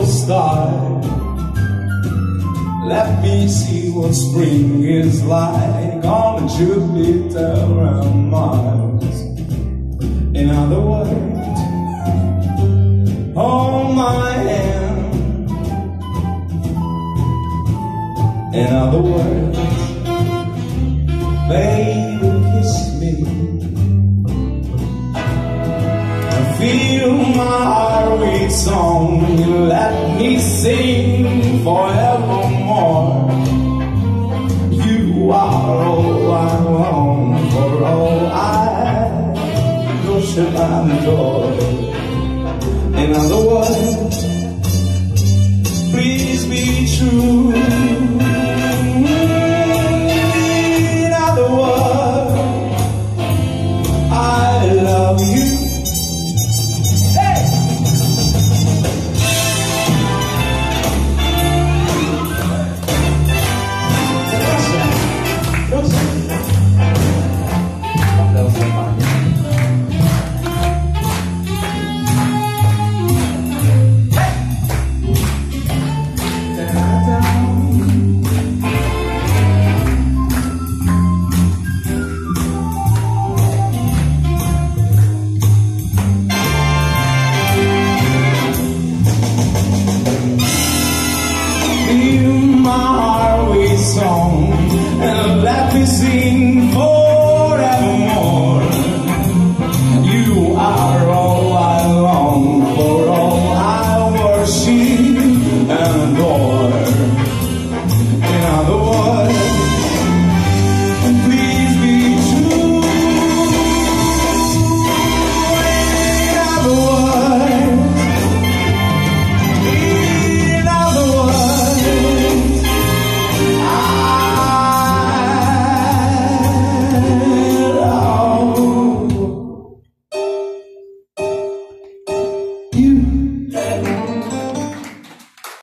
start. Let me see what spring is like on a Jupiter around Mars. In other words, hold my hand. In other words, baby, kiss me. Feel my heartbeat song, let me sing forevermore. You are all I long for, all I worship and adore. In other words, please be true. In other words, I love you. Feel my heart with song and let me sing for